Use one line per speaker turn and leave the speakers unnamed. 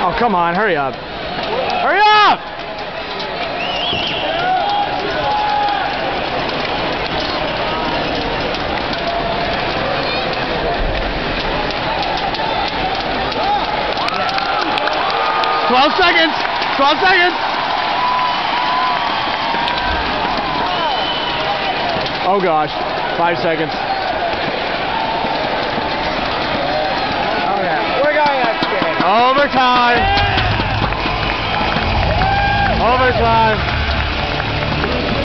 Oh, come on, hurry up. Hurry up! "12 seconds! 12 seconds!" Oh gosh, 5 seconds.
Oh yeah, we're going upstairs.
Overtime! Overtime!